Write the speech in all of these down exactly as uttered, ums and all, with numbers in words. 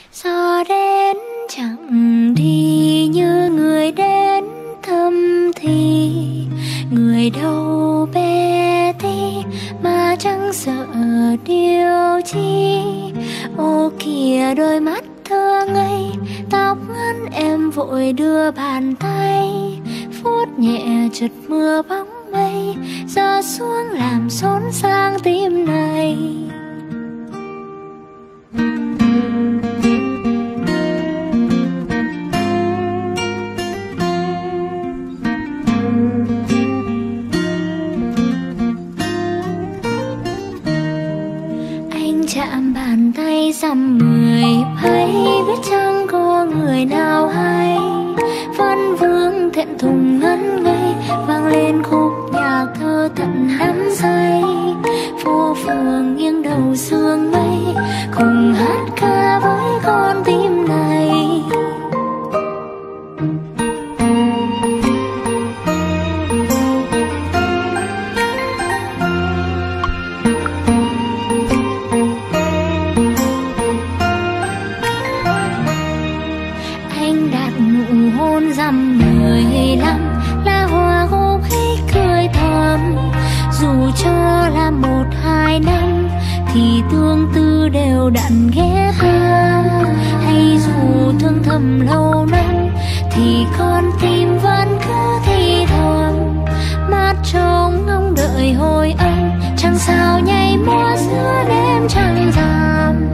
Gió đến chẳng đi như người đến thăm thì, người đâu bé tí mà chẳng sợ điều chi. Ô kìa đôi mắt thơ ngây, tóc ngắn em vội đưa bàn tay, phút nhẹ chợt mưa bóng mây rơi xuống làm xốn sang tim này. Chạm bàn tay dăm mười thấy biết chẳng có người nào hay, vẫn vương thẹn thùng ngẩn ngây vang lên khúc nhạc thơ tận đắm say. Phố phường nghiêng đầu sương mây cùng hát ca với con tim này. Dăm mười lăm là hoa gốc hít cười thầm, dù cho là một hai năm thì tương tư đều đặn ghé thăm, hay dù thương thầm lâu năm thì con tim vẫn cứ thì thầm. Mắt trông ngóng đợi hồi âm chẳng sao nhảy múa giữa đêm trăng rằm.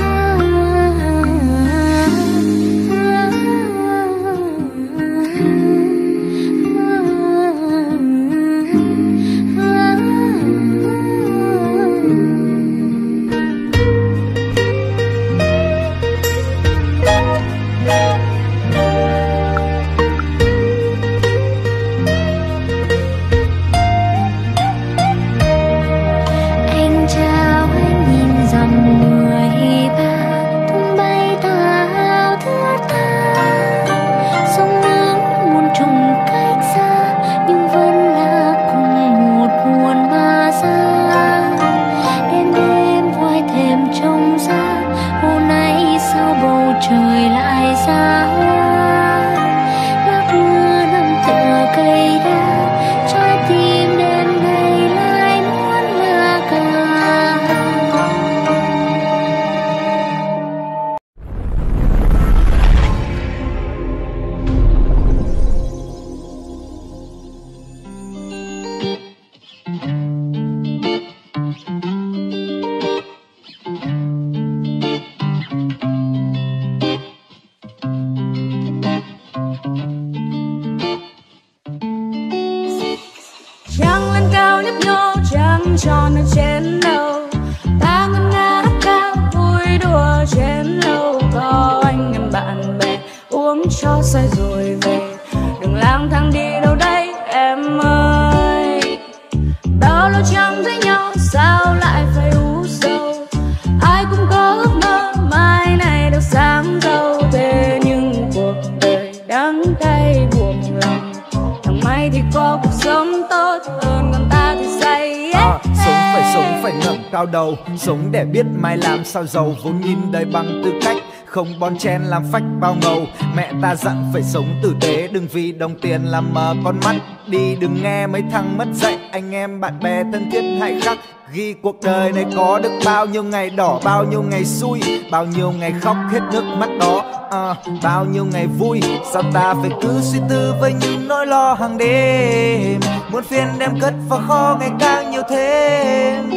Sống để biết mai làm sao giàu, vốn nhìn đời bằng tư cách, không bon chen làm phách bao ngầu. Mẹ ta dặn phải sống tử tế, đừng vì đồng tiền làm mờ con mắt đi. Đừng nghe mấy thằng mất dạy, anh em bạn bè thân thiết hãy khắc ghi cuộc đời này có được bao nhiêu ngày đỏ, bao nhiêu ngày xui, bao nhiêu ngày khóc hết nước mắt đó, à, bao nhiêu ngày vui. Sao ta phải cứ suy tư với những nỗi lo hàng đêm, muốn phiền đem cất vào kho ngày càng nhiều thêm.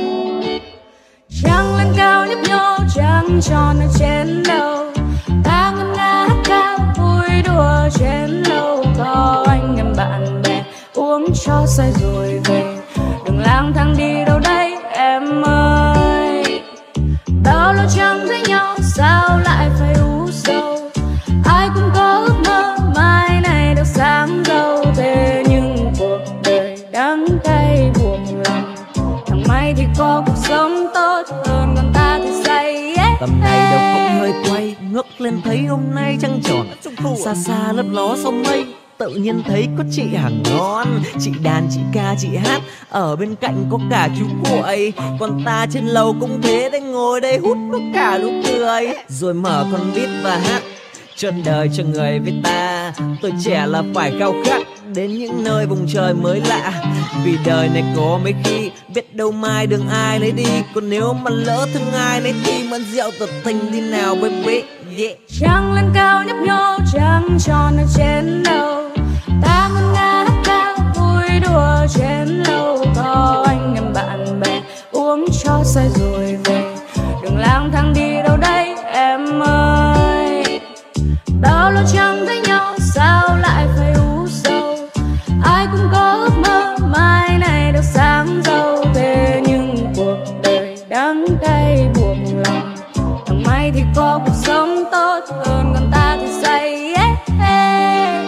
Trăng lên cao nhấp nhô, trăng tròn ở trên đầu, ta ngân nga hát cao vui đùa trên lâu. Có anh em bạn bè uống cho say rồi về, đừng lang thang đi đâu đây em ơi. Bao lâu chẳng thấy nhau sao lại phải u sầu, ai cũng có ước mơ mai này được sáng giàu. Thế nhưng cuộc đời đắng cay buồn lòng, thằng may thì có cuộc sống tốt hơn, còn ta thì say. Yeah. Tầm này đầu cũng hơi quay, ngước lên thấy hôm nay trăng tròn, xa xa lấp ló sông mây. tự nhiên thấy có chị hàng ngon. Chị đàn, chị ca, chị hát, ở bên cạnh có cả chú cuội. Còn ta trên lầu cũng thế đấy, ngồi đây hút có cả nụ cười. Rồi mở con beat và hát trọn đời cho người với ta. Tuổi trẻ là phải khao khát đến những nơi vùng trời mới lạ. Vì đời này có mấy khi biết đâu mai đường ai lấy đi. Còn nếu mà lỡ thương ai lấy thì mượn rượu tật tình đi nào baby. Yeah. Trăng lên cao nhấp nhô, trăng tròn ở trên đầu. Ta ngân nga hát cao vui đùa trên lâu. Có anh em bạn bè uống cho say rồi về. Đừng lang thang đi đâu đây em ơi. Bao lâu chẳng thấy nhau sao lại phải u sầu. Ai cũng có ước mơ mai này được sáng giàu. Thế nhưng cuộc đời đắng cay buồn lòng. Thằng may thì có cuộc sống tốt hơn, còn ta thì say yeah, yeah.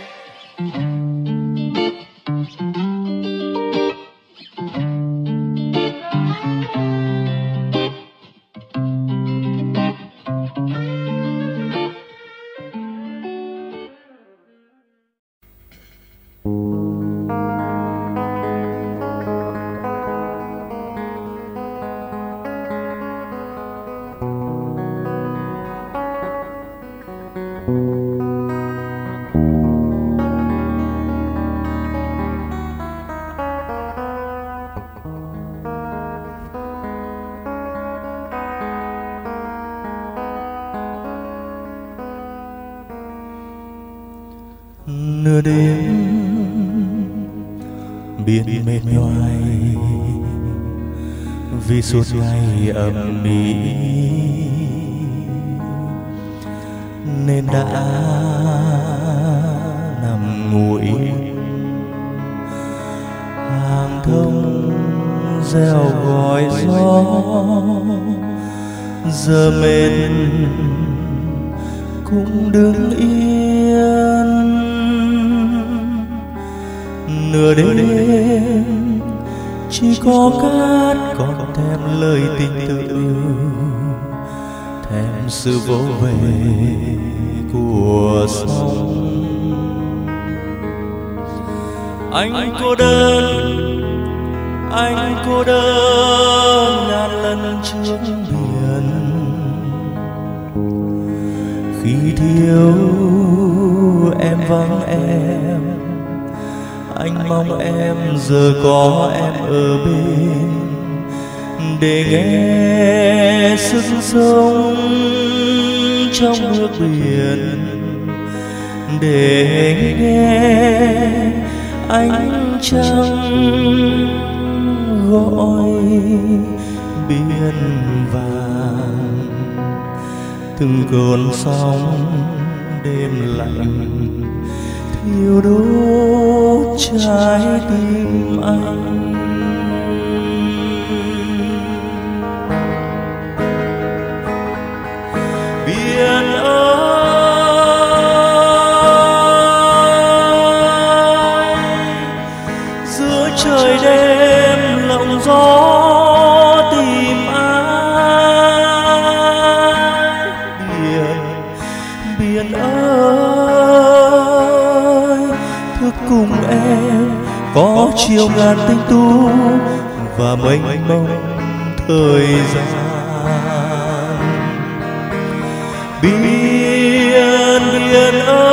Nửa đêm biển mệt nhoài vì suốt ngày ầm ĩ nên đã nằm ngủ yên. Hàng thông reo gọi gió giờ mệt cũng đứng yên. Nửa đêm chỉ có cát còn thèm lời tình tự, thèm sự vỗ về của sóng. Anh cô đơn, anh cô đơn ngàn lần trước biển. Khi thiếu em vắng em, anh mong em giờ có em ở bên để nghe sức sống trong nước biển, để nghe ánh trăng gọi biển vàng. Từng cơn sóng đêm lạnh thiêu đốt trái tim anh. Biển ơi, giữa trời đêm lộng gió tìm ai. Biển, biển ơi, thức cùng em có chiều ngàn tinh tú và mênh mông thời gian. Biển, biển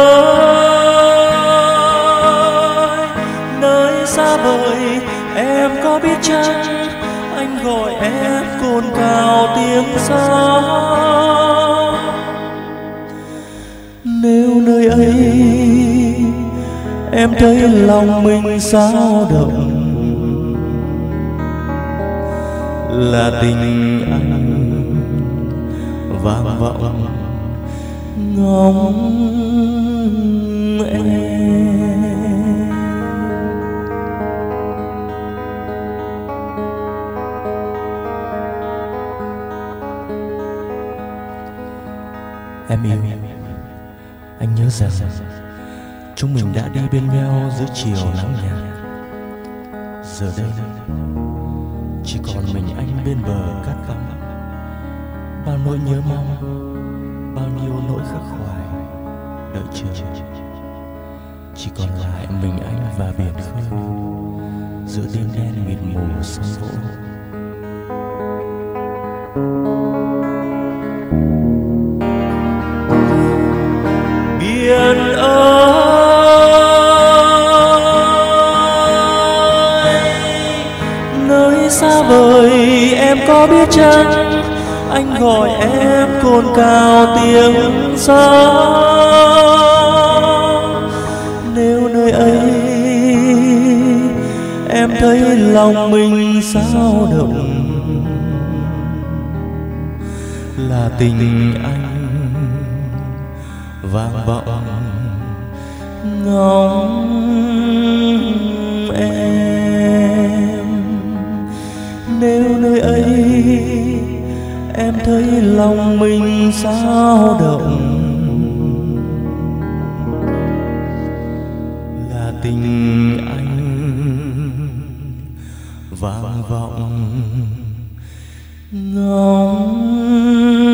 ơi, nơi xa vời em có biết chăng, anh gọi em cồn cào tiếng gió. Nếu nơi ấy em thấy lòng mình sao động, là tình anh vang vọng ngóng em. Em yêu, anh nhớ rằng chúng mình đã đi bên nhau giữa chiều nắng nhạt. Giờ đây chỉ còn mình anh bên bờ cát vắng. Bao nỗi nhớ mong, bao nhiêu nỗi khắc khoải đợi chờ. chỉ còn lại mình anh và biển khơi giữa đêm đen mịt mù sóng vỗ. Biển ơi, nơi xa vời em có biết chăng, anh gọi em cồn cào tiếng gió. Nếu nơi ấy em thấy lòng mình sao động, là tình anh vang vọng ngóng em. Nếu nơi ấy em thấy lòng mình sao động, là tình anh vang vọng ngóng